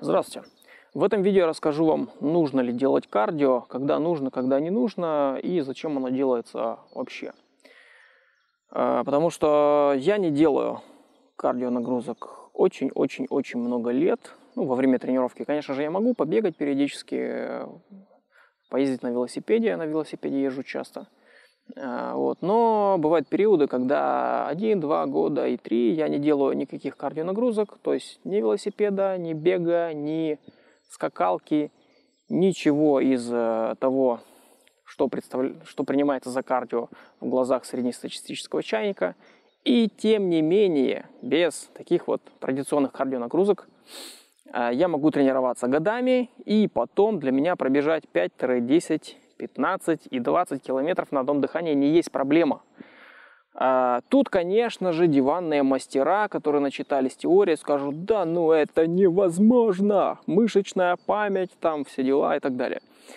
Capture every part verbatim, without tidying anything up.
Здравствуйте! В этом видео я расскажу вам, нужно ли делать кардио, когда нужно, когда не нужно и зачем оно делается вообще. Потому что я не делаю кардио нагрузок очень-очень-очень много лет. Ну, во время тренировки, конечно же, я могу побегать периодически, поездить на велосипеде, я на велосипеде езжу часто. Вот. Но бывают периоды, когда один-два года и три я не делаю никаких кардионагрузок, то есть ни велосипеда, ни бега, ни скакалки, ничего из того, что, представля... что принимается за кардио в глазах среднестатистического чайника. И тем не менее, без таких вот традиционных кардионагрузок я могу тренироваться годами, и потом для меня пробежать пять-десять, пятнадцать и двадцать километров на одном дыхании не есть проблема. Тут, конечно же, диванные мастера, которые начитались теории, скажут: да, ну это невозможно, мышечная память, там все дела и так далее.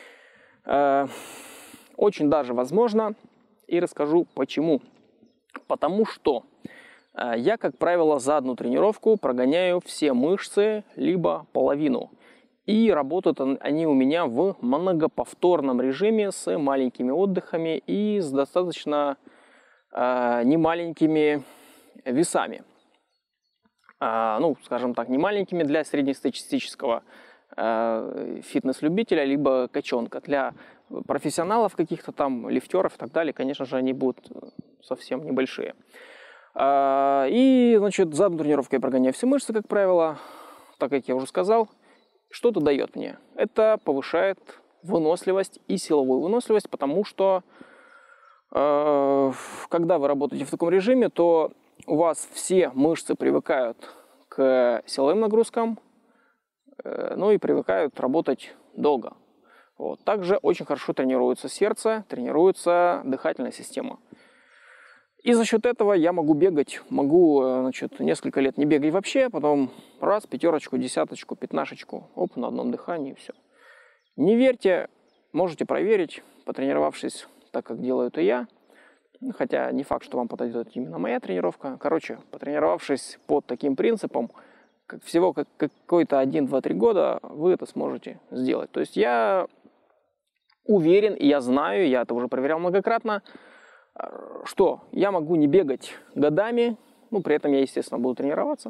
Очень даже возможно, и расскажу почему. Потому что я, как правило, за одну тренировку прогоняю все мышцы, либо половину. И работают они у меня в многоповторном режиме с маленькими отдыхами и с достаточно э, немаленькими весами. Э, ну, скажем так, не маленькими для среднестатистического э, фитнес-любителя, либо качонка. Для профессионалов каких-то там, лифтеров и так далее, конечно же, они будут совсем небольшие. Э, и, значит, за одну тренировку я прогоняю все мышцы, как правило, так как я уже сказал. Что это дает мне? Это повышает выносливость и силовую выносливость, потому что э, когда вы работаете в таком режиме, то у вас все мышцы привыкают к силовым нагрузкам, э, ну и привыкают работать долго. Вот. Также очень хорошо тренируется сердце, тренируется дыхательная система. И за счет этого я могу бегать, могу, значит, несколько лет не бегать вообще, потом раз, пятерочку, десяточку, пятнашечку, оп, на одном дыхании, и все. Не верьте, можете проверить, потренировавшись так, как делаю это я, хотя не факт, что вам подойдет именно моя тренировка. Короче, потренировавшись под таким принципом, как всего как какой-то один-два-три года, вы это сможете сделать. То есть я уверен, и я знаю, я это уже проверял многократно, что я могу не бегать годами, ну, при этом я, естественно, буду тренироваться,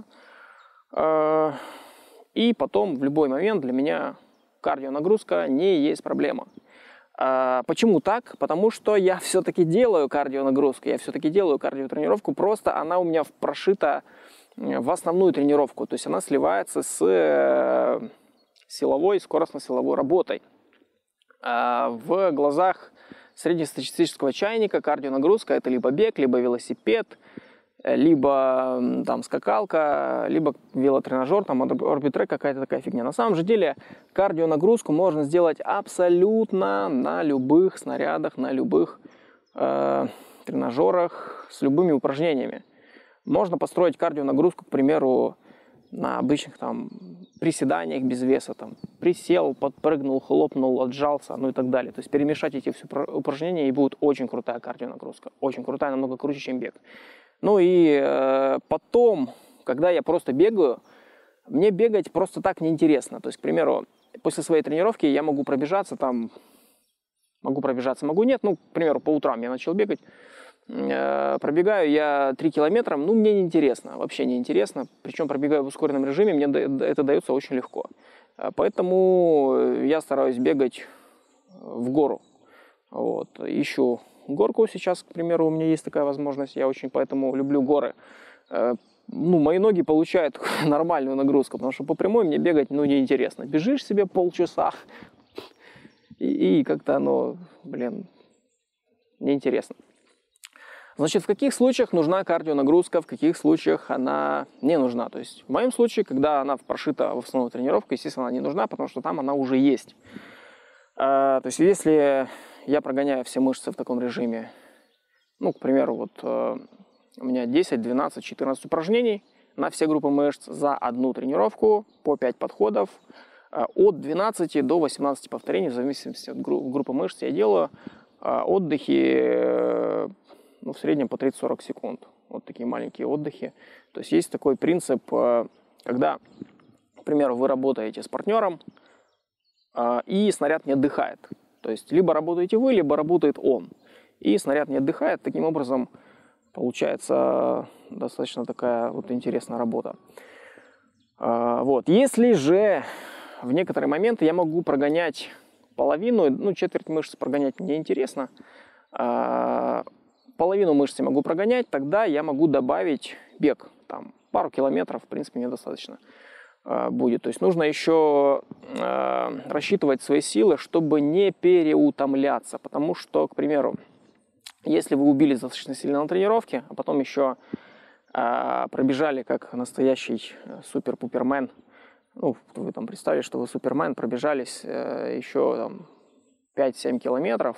и потом в любой момент для меня кардионагрузка не есть проблема. Почему так? Потому что я все-таки делаю кардионагрузку, я все-таки делаю кардиотренировку, просто она у меня прошита в основную тренировку, то есть она сливается с силовой, скоростно-силовой работой. В глазах среднестатистического чайника кардионагрузка – это либо бег, либо велосипед, либо там скакалка, либо велотренажер, там орбитрек, какая-то такая фигня. На самом же деле кардионагрузку можно сделать абсолютно на любых снарядах, на любых э, тренажерах, с любыми упражнениями. Можно построить кардионагрузку, к примеру, на обычных там приседаниях без веса, там присел, подпрыгнул, хлопнул, отжался, ну и так далее. То есть перемешать эти все упражнения, и будет очень крутая кардионагрузка, очень крутая, намного круче, чем бег. Ну и э, потом, когда я просто бегаю, мне бегать просто так неинтересно. То есть, к примеру, после своей тренировки я могу пробежаться там, могу пробежаться, могу нет, ну, к примеру, по утрам я начал бегать. Пробегаю я три километра, ну, мне неинтересно, вообще неинтересно. Причем пробегаю в ускоренном режиме, мне это дается очень легко. Поэтому я стараюсь бегать в гору. Вот. Ищу горку сейчас, к примеру, у меня есть такая возможность. Я очень поэтому люблю горы. Ну, мои ноги получают нормальную нагрузку, потому что по прямой мне бегать, ну, неинтересно. Бежишь себе полчаса, и, и как-то оно, блин, неинтересно. Значит, в каких случаях нужна кардионагрузка, в каких случаях она не нужна. То есть в моем случае, когда она прошита в основную тренировку, естественно, она не нужна, потому что там она уже есть. А, то есть если я прогоняю все мышцы в таком режиме, ну, к примеру, вот у меня десять, двенадцать, четырнадцать упражнений на все группы мышц за одну тренировку по пять подходов, от двенадцати до восемнадцати повторений, в зависимости от группы мышц я делаю отдыхи, ну, в среднем по тридцать-сорок секунд. Вот такие маленькие отдыхи. То есть есть такой принцип, когда примеру, вы работаете с партнером, и снаряд не отдыхает. То есть либо работаете вы, либо работает он. И снаряд не отдыхает. Таким образом, получается достаточно такая вот интересная работа. Вот. Если же в некоторые моменты я могу прогонять половину, ну, четверть мышц прогонять мне интересно, половину мышц я могу прогонять, тогда я могу добавить бег. Там пару километров, в принципе, мне достаточно будет. То есть нужно еще э, рассчитывать свои силы, чтобы не переутомляться. Потому что, к примеру, если вы убили достаточно сильно на тренировке, а потом еще э, пробежали как настоящий супер-пупермен, ну, вы там представили, что вы супермен, пробежались э, еще там, пять-семь километров,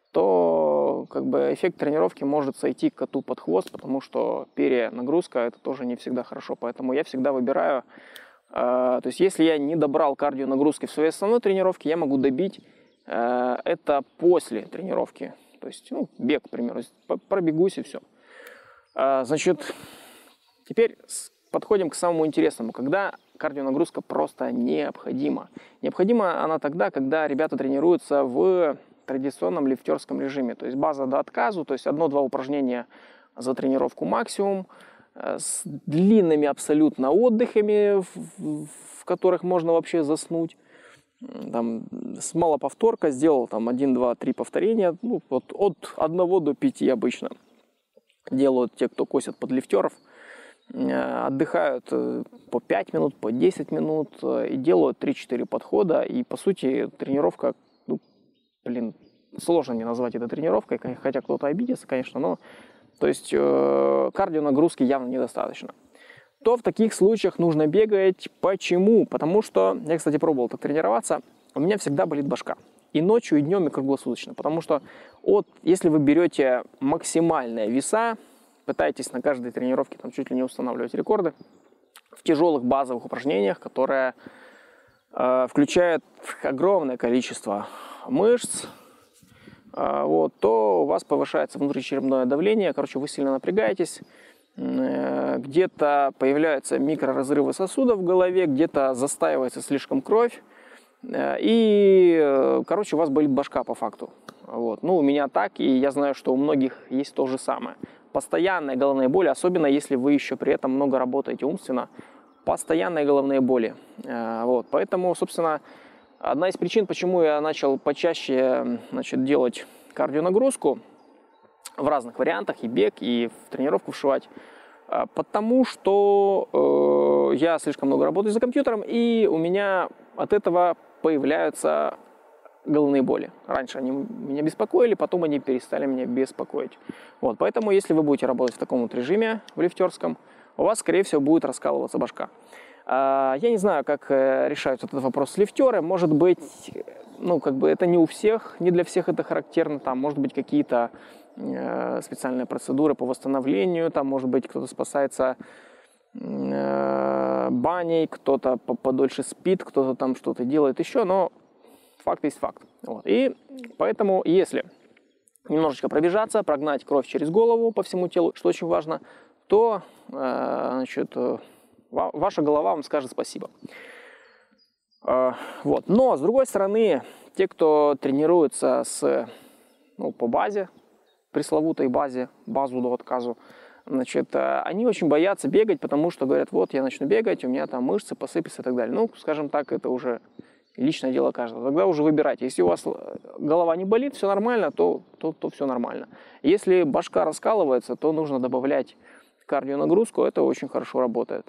то как бы эффект тренировки может сойти коту под хвост, потому что перенагрузка это тоже не всегда хорошо. Поэтому я всегда выбираю. То есть, если я не добрал кардионагрузки в своей основной тренировке, я могу добить э, это после тренировки. То есть, ну, бег, к примеру, пробегусь и все. Э, значит, теперь подходим к самому интересному. Когда кардионагрузка просто необходима. Необходима она тогда, когда ребята тренируются в традиционном лифтерском режиме. То есть, база до отказу, то есть, одно-два упражнения за тренировку максимум, с длинными абсолютно отдыхами, в, в которых можно вообще заснуть. Там, с малоповторка сделал там один, два, три повторения. Ну, вот от одного до пяти обычно делают те, кто косят под лифтеров. Отдыхают по пять минут, по десять минут и делают три-четыре подхода. И по сути тренировка, ну, блин, сложно не назвать это тренировкой, хотя кто-то обидится, конечно, но то есть э, кардионагрузки явно недостаточно. То в таких случаях нужно бегать. Почему? Потому что, я, кстати, пробовал так тренироваться, у меня всегда болит башка. И ночью, и днем, и круглосуточно. Потому что от, если вы берете максимальные веса, пытаетесь на каждой тренировке там, чуть ли не устанавливать рекорды, в тяжелых базовых упражнениях, которые э, включают огромное количество мышц, вот, то у вас повышается внутричерепное давление, короче, вы сильно напрягаетесь, где-то появляются микроразрывы сосудов в голове, где-то застаивается слишком кровь, и, короче, у вас болит башка по факту. Вот. Ну, у меня так, и я знаю, что у многих есть то же самое. Постоянные головные боли, особенно если вы еще при этом много работаете умственно, постоянные головные боли. Вот. Поэтому, собственно, одна из причин, почему я начал почаще, значит, делать кардионагрузку в разных вариантах, и бег, и в тренировку вшивать, потому что э, я слишком много работаю за компьютером, и у меня от этого появляются головные боли. Раньше они меня беспокоили, потом они перестали меня беспокоить. Вот, поэтому, если вы будете работать в таком вот режиме, в лифтерском, у вас, скорее всего, будет раскалываться башка. Я не знаю, как решают этот вопрос лифтеры. Может быть, ну, как бы это не у всех, не для всех это характерно. Там, может быть, какие-то э, специальные процедуры по восстановлению. Там, может быть, кто-то спасается э, баней, кто-то подольше спит, кто-то там что-то делает еще. Но факт есть факт. Вот. И поэтому, если немножечко пробежаться, прогнать кровь через голову по всему телу, что очень важно, то, э, значит, ваша голова вам скажет спасибо. Вот. Но, с другой стороны, те, кто тренируется с, ну, по базе, пресловутой базе, базу до отказу, значит, они очень боятся бегать, потому что говорят, вот, я начну бегать, у меня там мышцы посыпятся и так далее. Ну, скажем так, это уже личное дело каждого. Тогда уже выбирайте. Если у вас голова не болит, все нормально, то, то, то все нормально. Если башка раскалывается, то нужно добавлять кардионагрузку, это очень хорошо работает.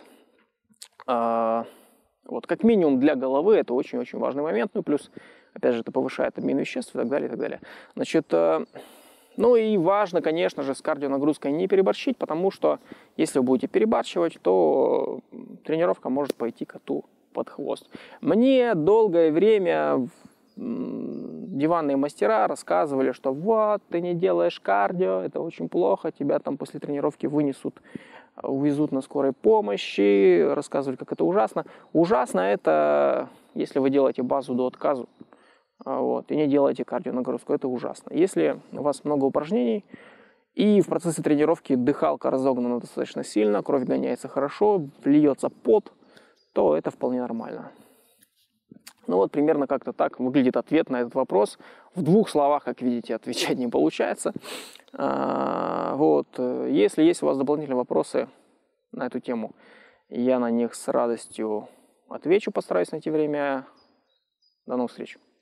Вот, как минимум для головы это очень-очень важный момент. Ну, плюс, опять же, это повышает обмен веществ и так далее, и так далее. Значит, ну и важно, конечно же, с кардионагрузкой не переборщить, потому что если вы будете перебарщивать, то тренировка может пойти коту под хвост. Мне долгое время диванные мастера рассказывали, что вот, ты не делаешь кардио, это очень плохо, тебя там после тренировки вынесут, увезут на скорой помощи, рассказывали, как это ужасно. Ужасно это, если вы делаете базу до отказу, вот, и не делаете кардионагрузку, это ужасно. Если у вас много упражнений, и в процессе тренировки дыхалка разогнана достаточно сильно, кровь гоняется хорошо, льется пот, то это вполне нормально. Ну вот примерно как-то так выглядит ответ на этот вопрос. В двух словах, как видите, отвечать не получается. Вот. Если есть у вас дополнительные вопросы на эту тему, я на них с радостью отвечу, постараюсь найти время. До новых встреч.